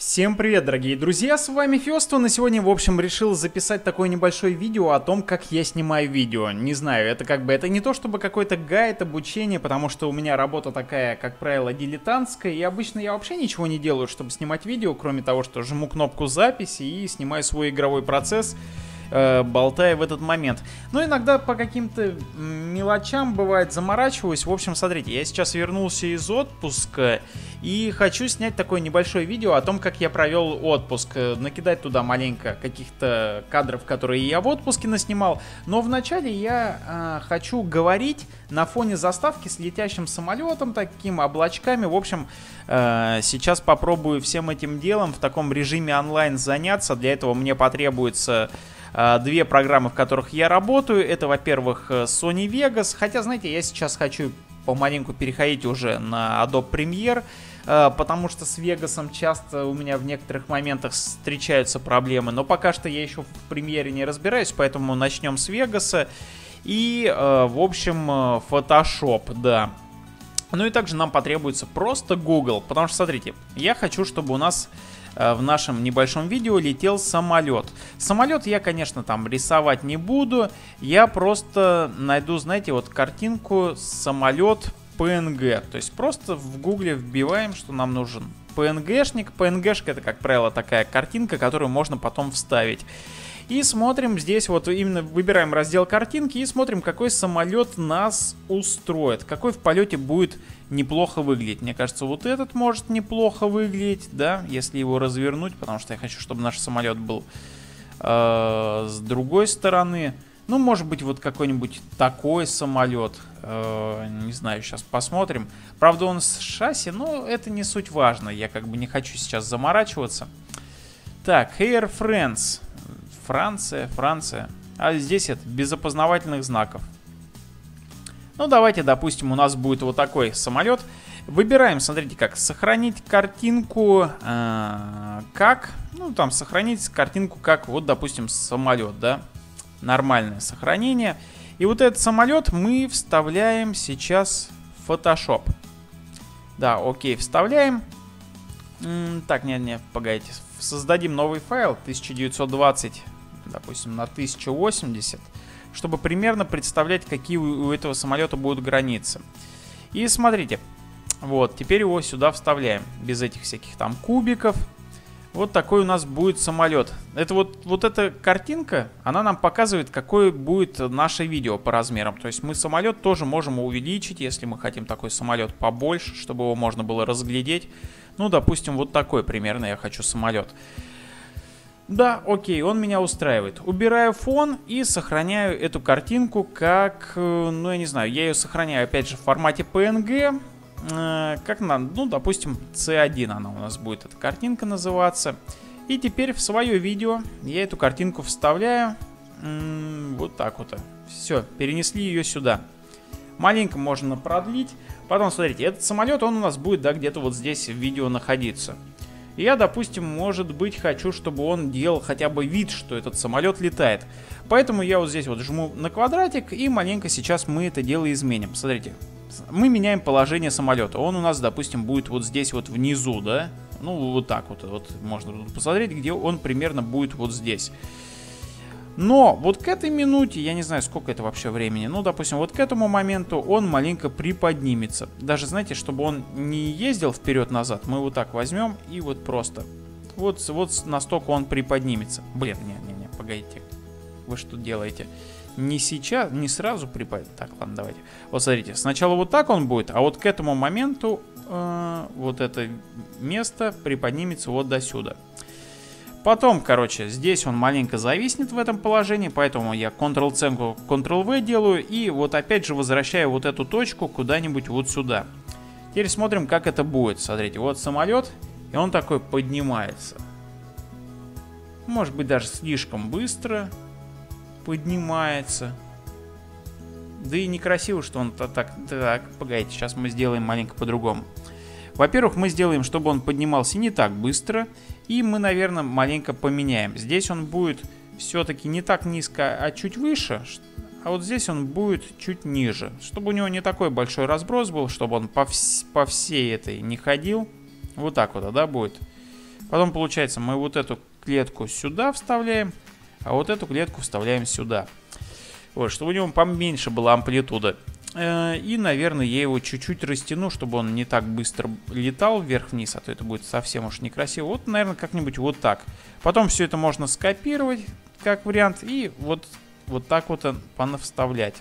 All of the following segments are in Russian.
Всем привет, дорогие друзья, с вами Фёстон, и сегодня, в общем, решил записать такое небольшое видео о том, как я снимаю видео. Не знаю, это не то чтобы какой-то гайд, обучение, потому что у меня работа такая, как правило, дилетантская, и обычно я вообще ничего не делаю, чтобы снимать видео, кроме того, что жму кнопку записи и снимаю свой игровой процесс, болтая в этот момент. Но иногда по каким-то мелочам, бывает, заморачиваюсь. В общем, смотрите, я сейчас вернулся из отпуска и хочу снять такое небольшое видео о том, как я провел отпуск. Накидать туда маленько каких-то кадров, которые я в отпуске наснимал. Но вначале я хочу говорить на фоне заставки с летящим самолетом, таким облачками. В общем, сейчас попробую всем этим делом в таком режиме онлайн заняться. Для этого мне потребуется две программы, в которых я работаю. Это, во-первых, Sony Vegas. Хотя, знаете, я сейчас хочу помаленьку переходить уже на Adobe Premiere, потому что с Vegas'ом часто у меня в некоторых моментах встречаются проблемы. Но пока что я еще в Premiere не разбираюсь, поэтому начнем с Vegas'а. И, в общем, Photoshop, да. Ну и также нам потребуется просто Google, потому что, смотрите, я хочу, чтобы у нас в нашем небольшом видео летел самолет. Самолет я, конечно, там рисовать не буду. Я просто найду, знаете, вот картинку самолет PNG. То есть просто в гугле вбиваем, что нам нужен PNG-шник. PNG-шка — это, как правило, такая картинка, которую можно потом вставить. И смотрим здесь, вот именно выбираем раздел картинки и смотрим, какой самолет нас устроит. Какой в полете будет неплохо выглядеть. Мне кажется, вот этот может неплохо выглядеть, да, если его развернуть, потому что я хочу, чтобы наш самолет был с другой стороны. Ну, может быть, вот какой-нибудь такой самолет. Не знаю, сейчас посмотрим. Правда, он с шасси, но это не суть важно. Я как бы не хочу сейчас заморачиваться. Так, Air France. Франция. А здесь это без опознавательных знаков. Ну, давайте, допустим, у нас будет вот такой самолет. Выбираем, смотрите, как сохранить картинку, как, ну, там, сохранить картинку как, вот, допустим, самолет, да, нормальное сохранение. И вот этот самолет мы вставляем сейчас в Photoshop. Да, окей, вставляем. Так, нет, погодите, создадим новый файл, 1920, допустим, на 1080, чтобы примерно представлять, какие у этого самолета будут границы. И смотрите, вот, теперь его сюда вставляем, без этих всяких там кубиков. Вот такой у нас будет самолет. Это вот эта картинка, она нам показывает, какое будет наше видео по размерам. То есть мы самолет тоже можем увеличить, если мы хотим такой самолет побольше, чтобы его можно было разглядеть. Ну, допустим, вот такой примерно я хочу самолет. Да, окей, он меня устраивает. Убираю фон и сохраняю эту картинку как, ну, я не знаю, я ее сохраняю опять же в формате PNG. Как нам, ну, допустим, C1 она у нас будет, эта картинка называться. И теперь в свое видео я эту картинку вставляю. Вот так вот. Все, перенесли ее сюда. Маленько можно продлить. Потом, смотрите, этот самолет, он у нас будет, да, где-то вот здесь в видео находиться. Я, допустим, может быть, хочу, чтобы он делал хотя бы вид, что этот самолет летает. Поэтому я вот здесь вот жму на квадратик, и маленько сейчас мы это дело изменим. Смотрите, мы меняем положение самолета. Он у нас, допустим, будет вот здесь вот внизу, да? Ну, вот так вот. Вот можно посмотреть, где он примерно будет вот здесь. Но вот к этой минуте, я не знаю, сколько это вообще времени, ну, допустим, вот к этому моменту он маленько приподнимется. Даже, знаете, чтобы он не ездил вперед-назад, мы вот так возьмем и вот просто. Вот настолько он приподнимется. Блин, не, погодите. Вы что делаете? Не сейчас, не сразу приподнимется. Так, ладно, давайте. Вот смотрите, сначала вот так он будет, а вот к этому моменту вот это место приподнимется вот до сюда. Потом, короче, здесь он маленько зависнет в этом положении, поэтому я Ctrl-C, Ctrl-V делаю и вот опять же возвращаю вот эту точку куда-нибудь вот сюда. Теперь смотрим, как это будет. Смотрите, вот самолет, и он такой поднимается. Может быть, даже слишком быстро поднимается. Да и некрасиво, что он так, погодите, сейчас мы сделаем маленько по-другому. Во-первых, мы сделаем, чтобы он поднимался не так быстро. И мы, наверное, маленько поменяем. Здесь он будет все-таки не так низко, а чуть выше. А вот здесь он будет чуть ниже. Чтобы у него не такой большой разброс был, чтобы он по всей этой не ходил. Вот так вот, да, будет. Потом, получается, мы вот эту клетку сюда вставляем, а вот эту клетку вставляем сюда. Вот, чтобы у него поменьше была амплитуда. И, наверное, я его чуть-чуть растяну, чтобы он не так быстро летал вверх-вниз, а то это будет совсем уж некрасиво. Вот, наверное, как-нибудь вот так. Потом все это можно скопировать, как вариант, и вот так вот понавставлять.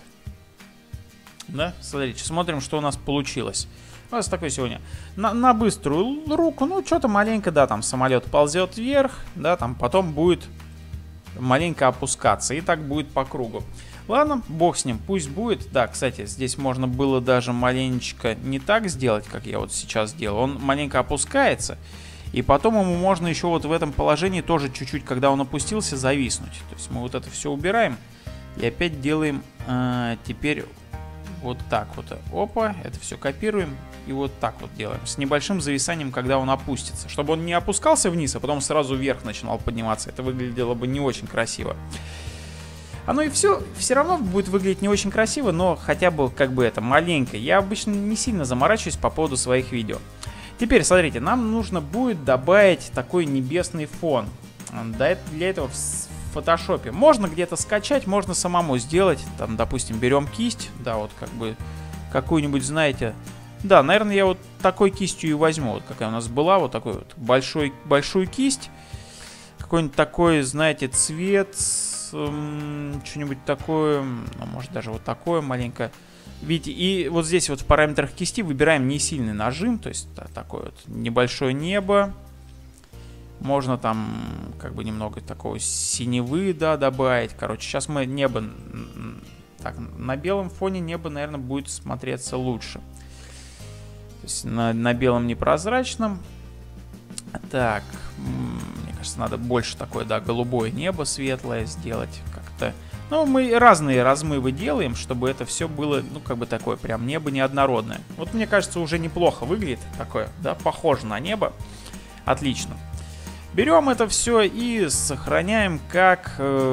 Да, смотрите, смотрим, что у нас получилось. У нас такой сегодня на быструю руку, ну, что-то маленько, да, там самолет ползет вверх, да, там потом будет маленько опускаться, и так будет по кругу. Ладно, бог с ним, пусть будет. Да, кстати, здесь можно было даже маленечко не так сделать, как я вот сейчас делал. Он маленько опускается, и потом ему можно еще вот в этом положении тоже чуть-чуть, когда он опустился, зависнуть. То есть мы вот это все убираем и опять делаем теперь вот так вот. Опа, это все копируем и вот так вот делаем. С небольшим зависанием, когда он опустится. Чтобы он не опускался вниз, а потом сразу вверх начинал подниматься. Это выглядело бы не очень красиво. Оно и все равно будет выглядеть не очень красиво, но хотя бы как бы это маленько. Я обычно не сильно заморачиваюсь по поводу своих видео. Теперь, смотрите, нам нужно будет добавить такой небесный фон. Для этого в фотошопе можно где-то скачать, можно самому сделать. Там, допустим, берем кисть, да, вот как бы какую-нибудь, знаете... Да, наверное, я вот такой кистью и возьму, вот какая у нас была, вот такой вот большую кисть. Какой-нибудь такой, знаете, цвет... что-нибудь такое, ну, может даже вот такое маленькое. Видите, и вот здесь вот в параметрах кисти выбираем не сильный нажим, то есть такое вот небольшое небо. Можно там как бы немного такого синевы, да, добавить. Короче, сейчас мы небо, так, на белом фоне небо, наверное, будет смотреться лучше. То есть на белом непрозрачном. Так, мне кажется, надо больше такое, да, голубое небо светлое сделать как-то. Ну, мы разные размывы делаем, чтобы это все было, ну, как бы такое, прям небо неоднородное. Вот, мне кажется, уже неплохо выглядит такое, да, похоже на небо. Отлично. Берем это все и сохраняем как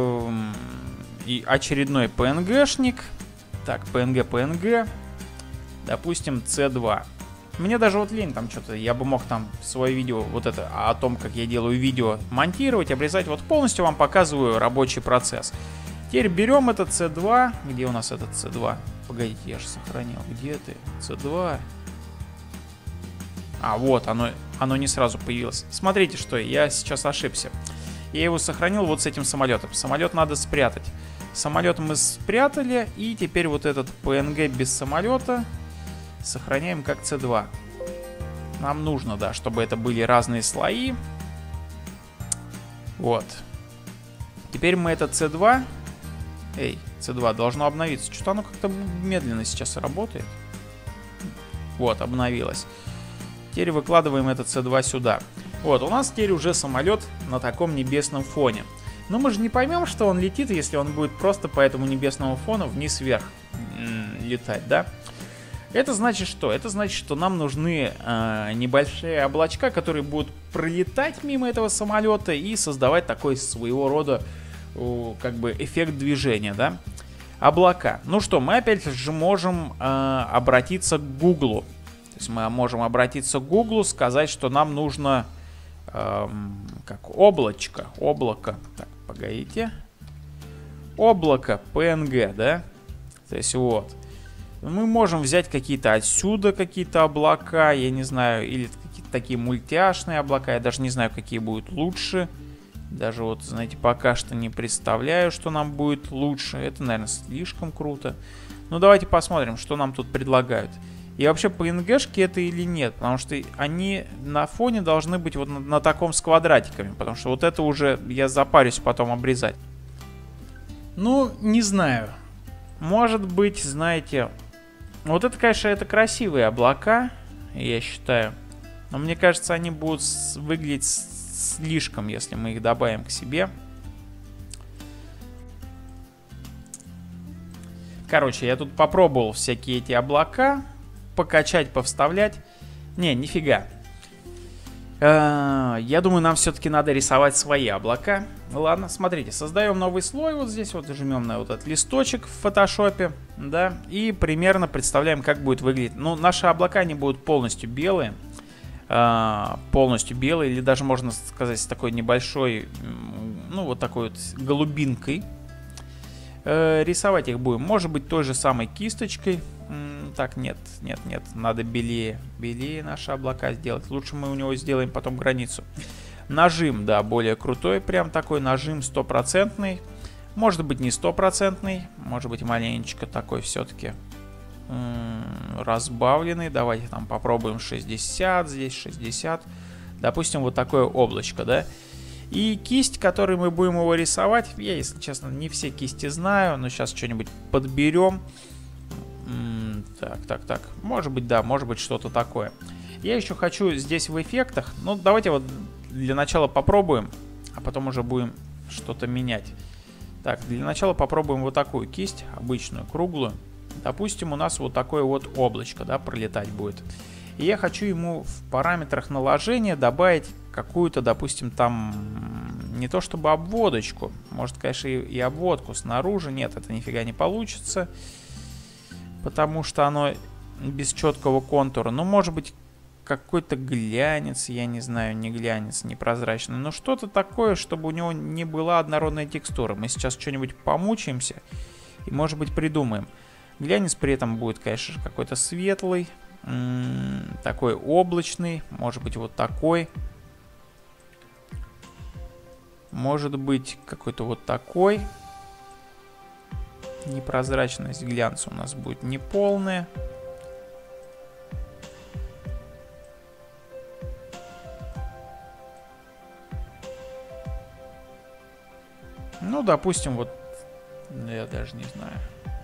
и очередной PNG-шник. Так, PNG, допустим, C2. Мне даже вот лень там что-то, я бы мог там свое видео, вот это, о том, как я делаю видео, монтировать, обрезать. Вот полностью вам показываю рабочий процесс. Теперь берем этот C2. Где у нас этот C2? Погодите, я же сохранил. Где ты? C2. А, вот, оно не сразу появилось. Смотрите, что я сейчас ошибся. Я его сохранил вот с этим самолетом. Самолет надо спрятать. Самолет мы спрятали, и теперь вот этот PNG без самолета сохраняем как C2. Нам нужно, да, чтобы это были разные слои. Вот. Теперь мы это C2. Эй, C2 должно обновиться. Что-то оно как-то медленно сейчас работает. Вот, обновилось. Теперь выкладываем этот C2 сюда. Вот, у нас теперь уже самолет на таком небесном фоне. Но мы же не поймем, что он летит, если он будет просто по этому небесному фону вниз-вверх летать, да? Это значит что? Это значит, что нам нужны небольшие облачка, которые будут пролетать мимо этого самолета и создавать такой своего рода как бы эффект движения, да? Облака. Ну что, мы опять же можем обратиться к Гуглу. То есть мы можем обратиться к Гуглу, сказать, что нам нужно как облачко, облако. Так, погодите. Облако PNG, да? То есть вот. Мы можем взять какие-то отсюда какие-то облака, я не знаю, или какие-то такие мультяшные облака, я даже не знаю, какие будут лучше. Даже вот, знаете, пока что не представляю, что нам будет лучше. Это, наверное, слишком круто. Ну, давайте посмотрим, что нам тут предлагают. И вообще, PNG-шки это или нет, потому что они на фоне должны быть вот на таком с квадратиками, потому что вот это уже я запарюсь потом обрезать. Ну, не знаю. Может быть, знаете... Вот это, конечно, это красивые облака, я считаю. Но мне кажется, они будут выглядеть слишком, если мы их добавим к себе. Короче, я тут попробовал всякие эти облака покачать, повставлять. Не, нифига. Я думаю, нам все-таки надо рисовать свои облака. Ладно, смотрите, создаем новый слой. Вот здесь вот жмем на вот этот листочек в фотошопе, да, и примерно представляем, как будет выглядеть. Ну, наши облака, они будут полностью белые. полностью белый, или даже можно сказать с такой небольшой, ну вот такой вот голубинкой. Рисовать их будем, может быть, той же самой кисточкой. Так, нет, надо белее наши облака сделать. Лучше мы у него сделаем потом границу. Нажим, да, более крутой, прям такой нажим 100%. Может быть, не 100%, может быть, маленечко такой все-таки разбавленный. Давайте там попробуем 60, здесь 60. Допустим, вот такое облачко, да. И кисть, которой мы будем его рисовать, я, если честно, не все кисти знаю, но сейчас что-нибудь подберем. Так. Может быть, да, может быть, что-то такое. Я еще хочу здесь в эффектах. Ну, давайте вот для начала попробуем, а потом уже будем что-то менять. Так, для начала попробуем вот такую кисть, обычную, круглую. Допустим, у нас вот такое вот облачко, да, пролетать будет. И я хочу ему в параметрах наложения добавить какую-то, допустим, там, не то чтобы обводочку. Может, конечно, и обводку снаружи. Нет, это нифига не получится. Потому что оно без четкого контура. Ну, может быть, какой-то глянец, я не знаю, не глянец, не прозрачный. Но что-то такое, чтобы у него не была однородная текстура. Мы сейчас что-нибудь помучаемся и, может быть, придумаем. Глянец при этом будет, конечно, какой-то светлый, такой облачный, может быть, вот такой. Может быть, какой-то вот такой. Непрозрачность глянца у нас будет неполная. Ну, допустим, вот, я даже не знаю.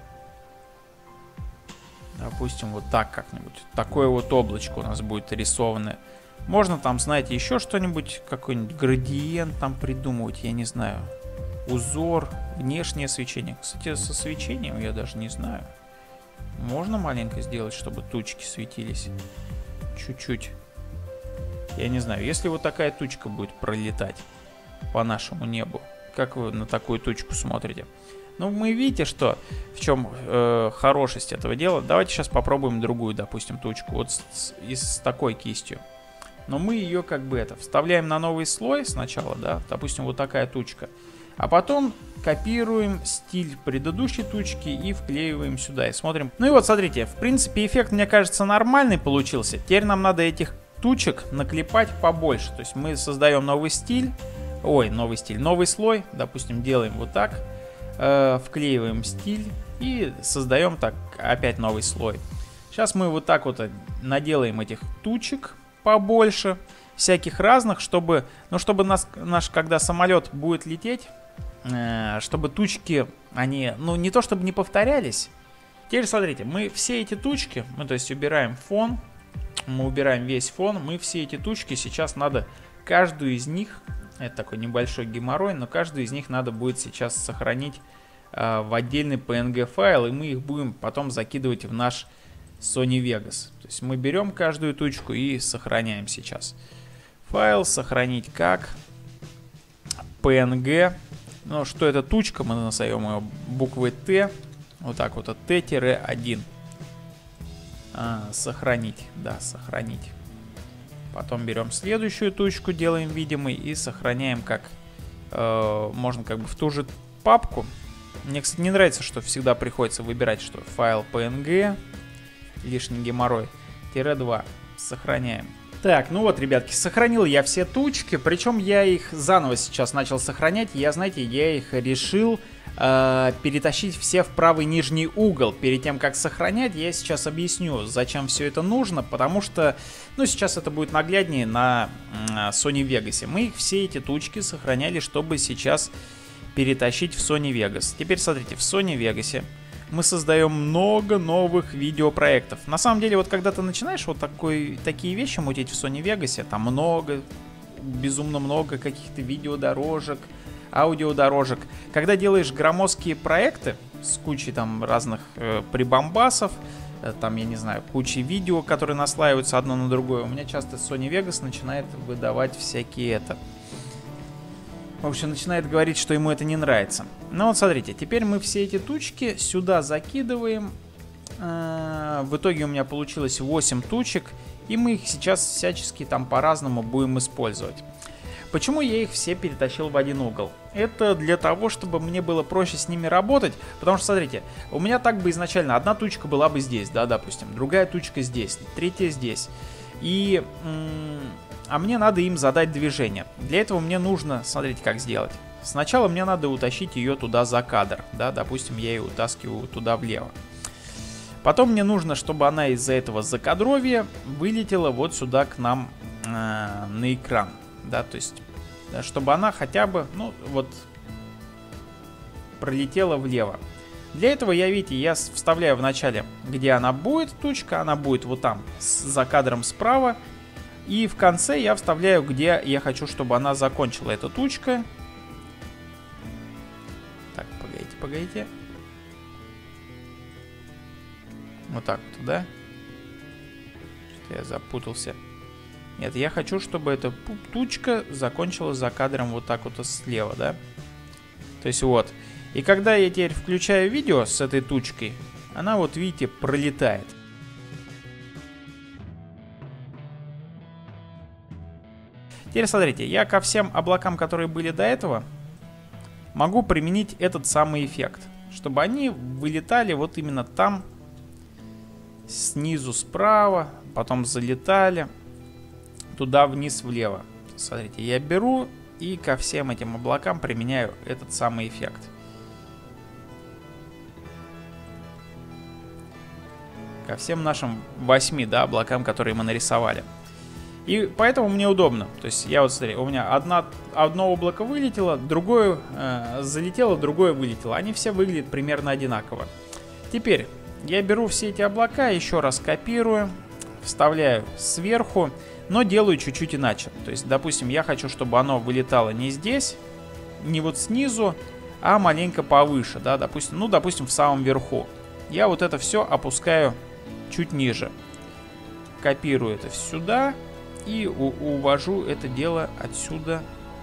Допустим, вот так как-нибудь. Такое вот облачко у нас будет рисованное. Можно там, знаете, еще что-нибудь, какой-нибудь градиент там придумывать, я не знаю. Узор, внешнее свечение. Кстати, со свечением я даже не знаю. Можно маленько сделать, чтобы тучки светились? Чуть-чуть. Я не знаю, если вот такая тучка будет пролетать по нашему небу, как вы на такую тучку смотрите? Ну, мы видите, что в чем хорошесть этого дела. Давайте сейчас попробуем другую, допустим, тучку. Вот с такой кистью. Но мы ее как бы вставляем на новый слой сначала, да, допустим, вот такая тучка. А потом копируем стиль предыдущей тучки и вклеиваем сюда. И смотрим. Ну и вот, смотрите, в принципе, эффект, мне кажется, нормальный получился. Теперь нам надо этих тучек наклепать побольше. То есть мы создаем новый стиль. Ой, новый слой. Допустим, делаем вот так. Вклеиваем стиль и создаем так опять новый слой. Сейчас мы вот так вот наделаем этих тучек побольше, всяких разных, чтобы, ну, чтобы наш, когда самолет будет лететь, чтобы тучки, они, ну, не то чтобы не повторялись. Теперь смотрите, мы все эти тучки, мы, то есть, убираем фон, мы убираем весь фон, мы все эти тучки сейчас надо, каждую из них, это такой небольшой геморрой, но каждую из них надо будет сейчас сохранить в отдельный PNG файл, и мы их будем потом закидывать в наш Sony Vegas. То есть мы берем каждую тучку и сохраняем сейчас. Файл сохранить как PNG. Ну, что это тучка, мы назовем ее буквой Т. Вот так вот, Т-1. Сохранить, да, сохранить. Потом берем следующую тучку, делаем видимой и сохраняем как, можно как бы в ту же папку. Мне, кстати, не нравится, что всегда приходится выбирать, что файл PNG, лишний геморрой, -2, сохраняем. Так, ну вот, ребятки, сохранил я все тучки, причем я их заново сейчас начал сохранять. Я, знаете, я их решил перетащить все в правый нижний угол. Перед тем, как сохранять, я сейчас объясню, зачем все это нужно, потому что, ну, сейчас это будет нагляднее на Sony Vegas. Мы их все эти тучки сохраняли, чтобы сейчас перетащить в Sony Vegas. Теперь смотрите, в Sony Vegas мы создаем много новых видеопроектов. На самом деле, вот когда ты начинаешь вот такие вещи мутить в Sony Vegas, там много, безумно много каких-то видеодорожек, аудиодорожек. Когда делаешь громоздкие проекты с кучей там разных прибамбасов, там, я не знаю, кучей видео, которые наслаиваются одно на другое, у меня часто Sony Vegas начинает выдавать всякие в общем, начинает говорить, что ему это не нравится. Ну вот смотрите, теперь мы все эти тучки сюда закидываем. В итоге у меня получилось 8 тучек. И мы их сейчас всячески там по-разному будем использовать. Почему я их все перетащил в один угол? Это для того, чтобы мне было проще с ними работать, потому что, смотрите, у меня так бы изначально одна тучка была бы здесь, да, допустим, другая тучка здесь, третья здесь. А мне надо им задать движение. Для этого мне нужно, смотрите, как сделать. Сначала мне надо утащить ее туда за кадр, да, допустим, я ее утаскиваю туда влево. Потом мне нужно, чтобы она из-за этого закадровья вылетела вот сюда к нам на экран. Да, то есть, чтобы она хотя бы, ну, вот, пролетела влево. Для этого видите, я вставляю в начале, где она будет, тучка, она будет вот там, за кадром справа. И в конце я вставляю, где я хочу, чтобы она закончила, эта тучка. Так, погодите. Вот так вот, да? Что-то я запутался. Нет, я хочу, чтобы эта тучка закончилась за кадром вот так вот слева, да? То есть вот. И когда я теперь включаю видео с этой тучкой, она вот, видите, пролетает. Теперь смотрите, я ко всем облакам, которые были до этого, могу применить этот самый эффект. Чтобы они вылетали вот именно там, снизу справа, потом залетали туда вниз влево. Смотрите, я беру и ко всем этим облакам применяю этот самый эффект. Ко всем нашим 8, да, облакам, которые мы нарисовали. И поэтому мне удобно. То есть я вот, смотри, у меня одно облако вылетело, другое залетело, другое вылетело. Они все выглядят примерно одинаково. Теперь я беру все эти облака, еще раз копирую, вставляю сверху, но делаю чуть-чуть иначе. То есть, допустим, я хочу, чтобы оно вылетало не здесь, не вот снизу, а маленько повыше, да, допустим, допустим, в самом верху. Я вот это все опускаю чуть ниже. Копирую это сюда и увожу это дело отсюда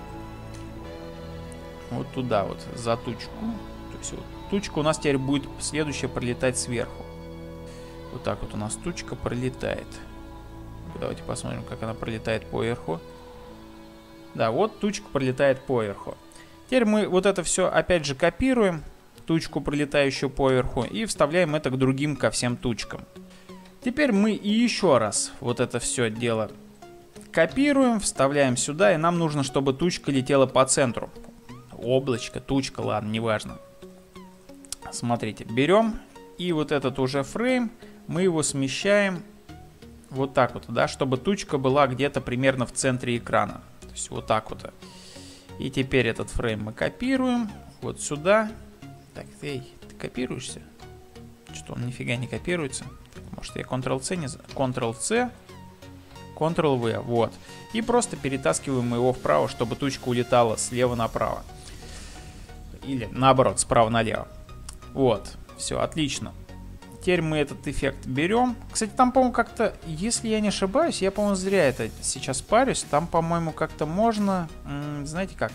вот туда вот, за тучку. То есть вот тучка у нас теперь будет следующая пролетать сверху. Вот так вот у нас тучка пролетает. Давайте посмотрим, как она пролетает поверху. Да, вот тучка пролетает поверху. Теперь мы вот это все опять же копируем, тучку, пролетающую поверху, и вставляем это к другим, ко всем тучкам. Теперь мы и еще раз вот это все дело копируем, вставляем сюда, и нам нужно, чтобы тучка летела по центру. Облачко, тучка, ладно, неважно. Смотрите, берем, и вот этот уже фрейм, мы его смещаем вот так вот, да, чтобы тучка была где-то примерно в центре экрана. То есть вот так вот. И теперь этот фрейм мы копируем вот сюда. Так, эй, ты копируешься? Что он нифига не копируется? Может, я Ctrl-C не... Ctrl-C, Ctrl-V, вот. И просто перетаскиваем его вправо, чтобы тучка улетала слева направо. Или наоборот, справа налево. Вот, все, отлично. Теперь мы этот эффект берем. Кстати, там, по-моему, как-то, если я не ошибаюсь, я, по-моему, зря это сейчас парюсь. Там, по-моему, как-то можно, знаете как,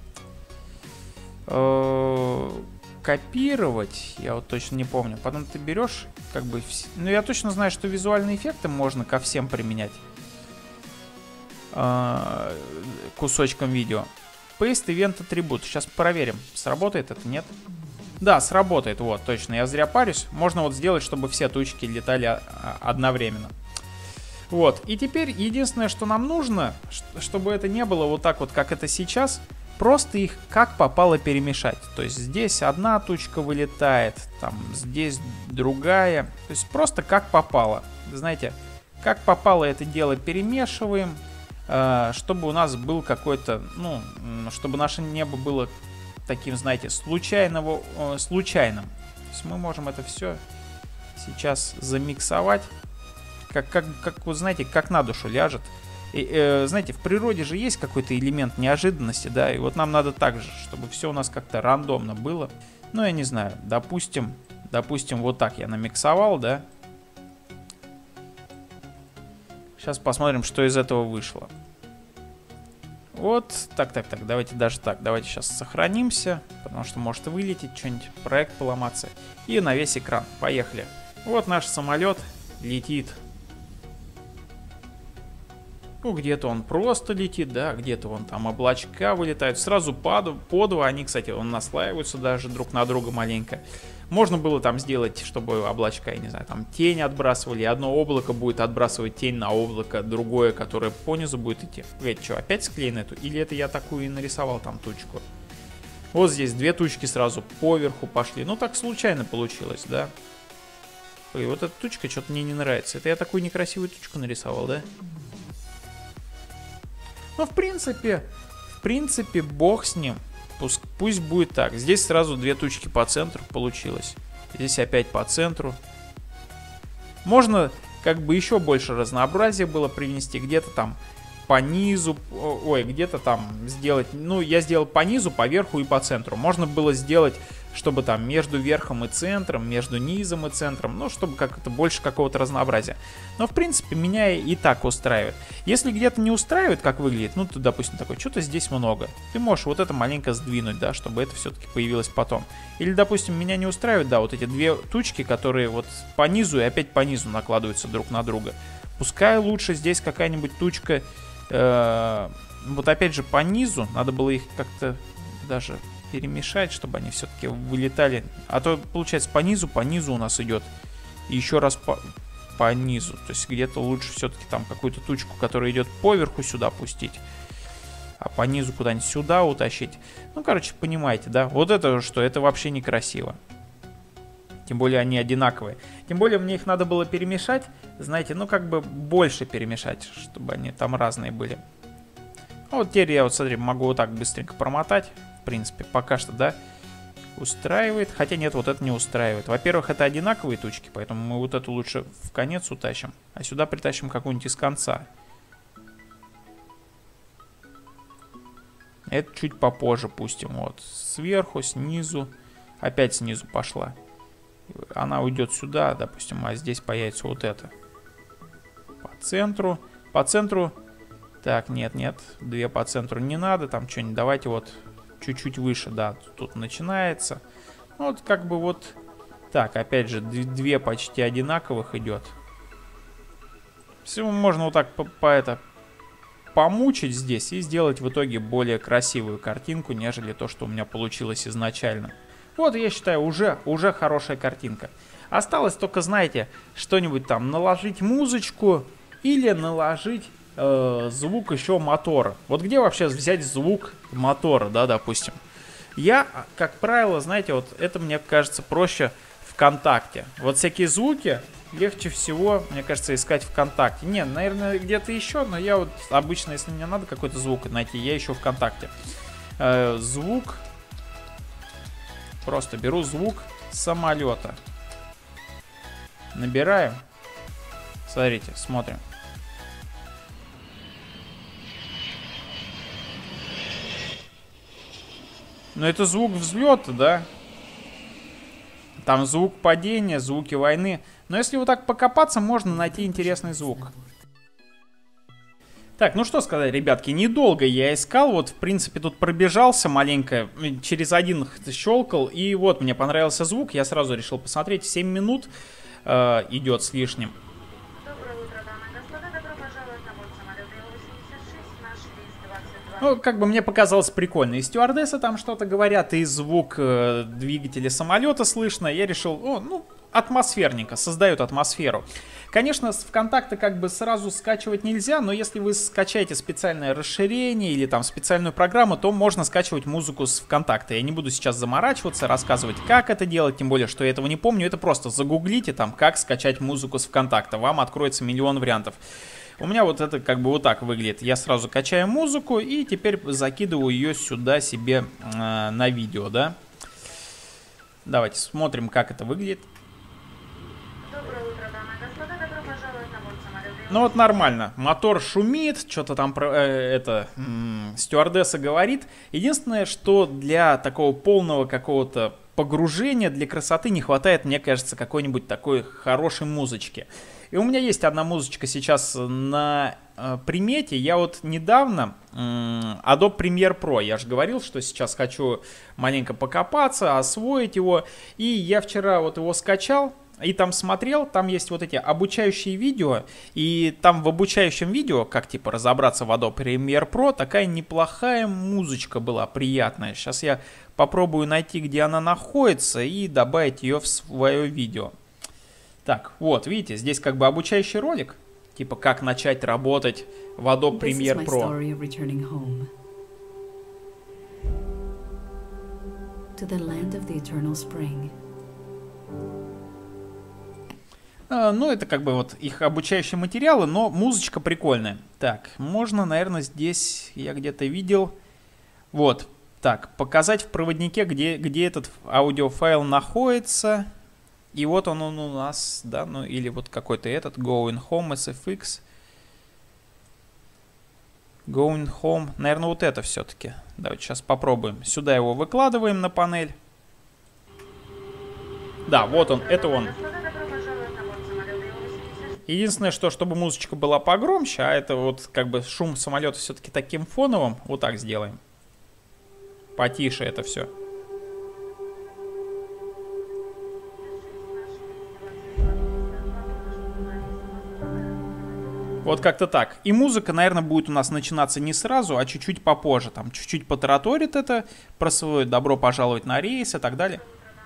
копировать. Я вот точно не помню. Потом ты берешь, как бы, ну, я точно знаю, что визуальные эффекты можно ко всем применять кусочкам видео. Paste Event Attribute. Сейчас проверим, сработает это, нет? Да, сработает, вот, точно, я зря парюсь. Можно вот сделать, чтобы все тучки летали одновременно. Вот, и теперь единственное, что нам нужно, чтобы это не было вот так вот, как это сейчас, просто их как попало перемешать. То есть здесь одна тучка вылетает, там здесь другая. То есть просто как попало. Знаете, как попало это дело перемешиваем, чтобы у нас был какой-то, ну, чтобы наше небо было таким, знаете, случайным. То есть мы можем это все сейчас замиксовать, как вот знаете, как на душу ляжет. И, знаете, в природе же есть какой-то элемент неожиданности, да, и вот нам надо так же, чтобы все у нас как-то рандомно было. Ну, я не знаю, допустим, вот так я намиксовал, да. Сейчас посмотрим, что из этого вышло. Вот, так, давайте даже так, давайте сейчас сохранимся, потому что может вылететь что-нибудь, проект поломаться. И на весь экран, поехали. Вот наш самолет летит Ну, где-то он просто летит, да, где-то вон там облачка вылетают. Сразу по два, они, кстати, наслаиваются даже друг на друга маленько. Можно было там сделать, чтобы облачка, я не знаю, там тень отбрасывали. Одно облако будет отбрасывать тень на облако, другое, которое по низу будет идти. Ведь что, опять склеено эту? Или это я такую и нарисовал там тучку? Вот здесь две тучки сразу поверху пошли. Ну, так случайно получилось, да? И вот эта тучка что-то мне не нравится. Это я такую некрасивую тучку нарисовал, да? Ну, в принципе, бог с ним. Пусть будет так. Здесь сразу две тучки по центру получилось. Здесь опять по центру. Можно как бы еще больше разнообразия было привнести. Где-то там по низу, ой, где-то там сделать. Ну, я сделал по низу, по верху и по центру. Можно было сделать, чтобы там между верхом и центром, между низом и центром, ну, чтобы как-то больше какого-то разнообразия. Но, в принципе, меня и так устраивает. Если где-то не устраивает, как выглядит, ну, то, допустим, такой, что-то здесь много. Ты можешь вот это маленько сдвинуть, да, чтобы это все-таки появилось потом. Или, допустим, меня не устраивает, да, вот эти две тучки, которые вот по низу и опять по низу накладываются друг на друга. Пускай лучше здесь какая-нибудь тучка, вот опять же по низу, надо было их как-то даже перемешать, чтобы они все-таки вылетали. А то, получается, по низу у нас идет. И еще раз по низу. То есть где-то лучше все-таки там какую-то тучку, которая идет поверху, сюда пустить. А по низу куда-нибудь сюда утащить. Ну, короче, понимаете, да? Вот это что? Это вообще некрасиво. Тем более они одинаковые. Тем более мне их надо было перемешать. Знаете, ну как бы больше перемешать, чтобы они там разные были. Ну, вот теперь я вот, смотри, могу вот так быстренько промотать. В принципе, пока что, да, устраивает. Хотя нет, вот это не устраивает. Во-первых, это одинаковые тучки, поэтому мы вот эту лучше в конец утащим. А сюда притащим какую-нибудь из конца. Это чуть попозже пустим. Вот сверху, снизу. Опять снизу пошла. Она уйдет сюда, допустим, а здесь появится вот это. По центру. По центру. Так, нет, две по центру не надо. Там что-нибудь, давайте вот чуть-чуть выше, да, тут начинается. Вот как бы вот так, опять же, две почти одинаковых идет. Всего можно вот так помучить здесь и сделать в итоге более красивую картинку, нежели то, что у меня получилось изначально. Вот, я считаю, уже хорошая картинка. Осталось только, знаете, что-нибудь там наложить музычку или наложить звук еще мотора. Вот где вообще взять звук мотора, да, допустим. Я, как правило, знаете, вот это мне кажется проще ВКонтакте. Вот всякие звуки легче всего, мне кажется, искать ВКонтакте. Не, наверное, где-то еще, но я вот обычно, если мне надо какой-то звук найти, я ищу ВКонтакте. Звук. Просто беру звук самолета. Набираем. Смотрите, смотрим. Ну, это звук взлета, да? Там звук падения, звуки войны. Но если вот так покопаться, можно найти интересный звук. Так, ну что сказать, ребятки, недолго я искал, вот в принципе тут пробежался маленько, через один щелкал, и вот мне понравился звук, я сразу решил посмотреть, 7 минут идет с лишним. Доброе утро, дамы и господа, добро пожаловать на борт самолета Ил-86, наш рейс 22. Ну, как бы мне показалось прикольно, и стюардессы там что-то говорят, и звук двигателя самолета слышно, я решил, ну, атмосферненько, создают атмосферу. Конечно, с ВКонтакта как бы сразу скачивать нельзя, но если вы скачаете специальное расширение или там специальную программу, то можно скачивать музыку с ВКонтакта. Я не буду сейчас заморачиваться, рассказывать, как это делать, тем более, что я этого не помню. Это просто загуглите там, как скачать музыку с ВКонтакта. Вам откроется миллион вариантов. У меня вот это как бы вот так выглядит. Я сразу качаю музыку и теперь закидываю ее сюда себе на видео, да. Давайте смотрим, как это выглядит. Ну вот нормально, мотор шумит, что-то там стюардесса говорит. Единственное, что для такого полного какого-то погружения, для красоты не хватает, мне кажется, какой-нибудь такой хорошей музычки. И у меня есть одна музычка сейчас на примете. Я вот недавно Adobe Premiere Pro, я же говорил, что сейчас хочу маленько покопаться, освоить его. И я вчера вот его скачал. и там смотрел, там есть вот эти обучающие видео, и там в обучающем видео, как типа разобраться в Adobe Premiere Pro, такая неплохая музычка была, приятная. Сейчас я попробую найти, где она находится, и добавить ее в свое видео. Так, вот, видите, здесь как бы обучающий ролик, типа как начать работать в Adobe Premiere Pro. Ну, это как бы вот их обучающие материалы, но музычка прикольная. Так, можно, наверное, здесь, я где-то видел, вот, так, показать в проводнике, где этот аудиофайл находится. И вот он у нас, да, ну или вот какой-то этот, Going Home SFX. Going Home, наверное, вот это все-таки. Давайте сейчас попробуем. Сюда его выкладываем на панель. Да, вот он, это он. Единственное, что чтобы музычка была погромче, а это вот как бы шум самолета все-таки таким фоновым, вот так сделаем. Потише это все. Вот как-то так. И музыка, наверное, будет у нас начинаться не сразу, а чуть-чуть попозже. Там чуть-чуть потараторит это, про свое «добро пожаловать на рейс» и так далее.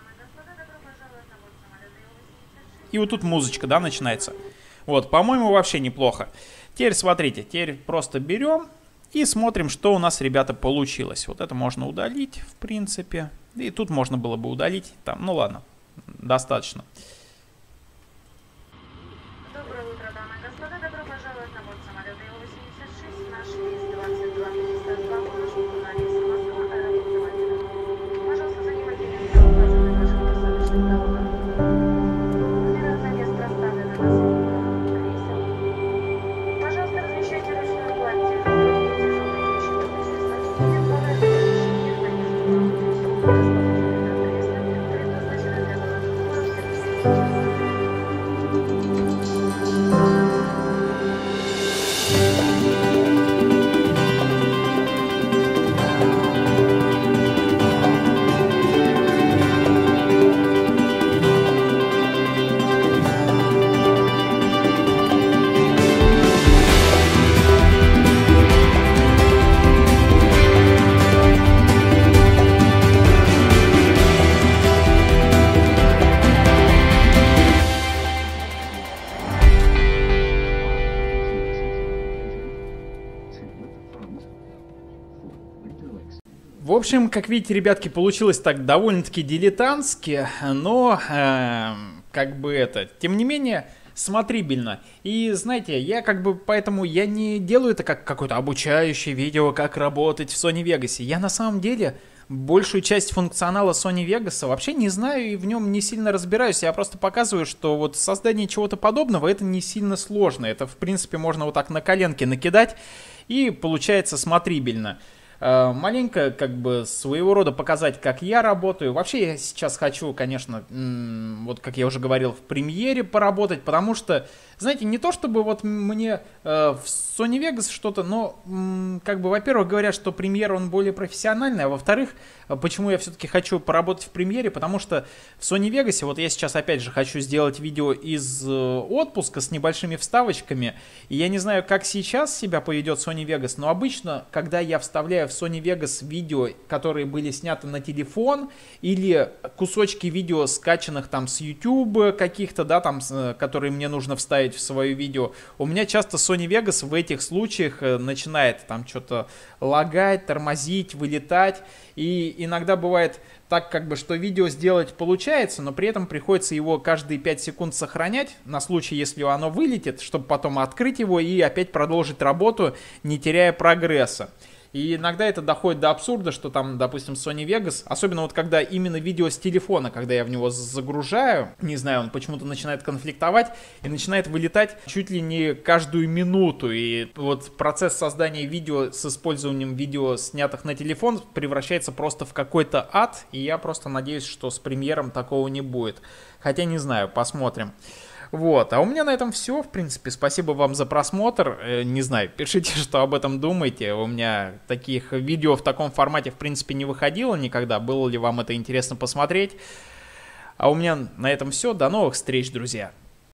И вот тут музычка, да, начинается. Вот, по-моему, вообще неплохо. Теперь смотрите, теперь просто берем и смотрим, что у нас, ребята, получилось. Вот это можно удалить, в принципе. И тут можно было бы удалить. Там, ну ладно, достаточно. Доброе утро, дамы и господа. Добро пожаловать на борт самолета Ил-86. Наш рейс 22-302 по маршруту на рейс Москва, аэропорт Домодедово. Пожалуйста, занимайте места, указанные в ваших посадочных талонах. Номера на мест проставлены на свете рейса. Пожалуйста, размещайте ручную кладь тех тяжелых вещей, допустим, полное помещение, конечно, дополнительные кресла, предназначены для пассажиров сервиса. В общем, как видите, ребятки, получилось так довольно-таки дилетантски, но как бы это, тем не менее, смотрибельно. И знаете, я как бы поэтому я не делаю это как какое-то обучающее видео, как работать в Sony Vegas. Я на самом деле большую часть функционала Sony Vegas вообще не знаю и в нем не сильно разбираюсь. Я просто показываю, что вот создание чего-то подобного это не сильно сложно. Это в принципе можно вот так на коленке накидать и получается смотрибельно. Маленько как бы своего рода показать, как я работаю. Вообще я сейчас хочу, конечно, вот как я уже говорил, в премьере поработать, потому что, знаете, не то чтобы вот мне в Sony Vegas что-то, но как бы, во-первых, говорят, что премьер он более профессиональный, а во-вторых, почему я все-таки хочу поработать в премьере, потому что в Sony Vegas, вот я сейчас опять же хочу сделать видео из отпуска с небольшими вставочками, и я не знаю, как сейчас себя поведет Sony Vegas, но обычно, когда я вставляю в Sony Vegas видео, которые были сняты на телефон, или кусочки видео, скачанных там с YouTube каких-то, да, там, которые мне нужно вставить в свое видео, у меня часто Sony Vegas в этих случаях начинает там что-то лагать, тормозить, вылетать, и иногда бывает так, как бы, что видео сделать получается, но при этом приходится его каждые 5 секунд сохранять, на случай, если оно вылетит, чтобы потом открыть его и опять продолжить работу, не теряя прогресса. И иногда это доходит до абсурда, что там, допустим, Sony Vegas, особенно вот когда именно видео с телефона, когда я в него загружаю, не знаю, он почему-то начинает конфликтовать и начинает вылетать чуть ли не каждую минуту. И вот процесс создания видео с использованием видео, снятых на телефон, превращается просто в какой-то ад. И я просто надеюсь, что с премьером такого не будет. Хотя не знаю, посмотрим. Вот, а у меня на этом все, в принципе, спасибо вам за просмотр, не знаю, пишите, что об этом думаете, у меня таких видео в таком формате, в принципе, не выходило никогда, было ли вам это интересно посмотреть, А у меня на этом все. До новых встреч, друзья.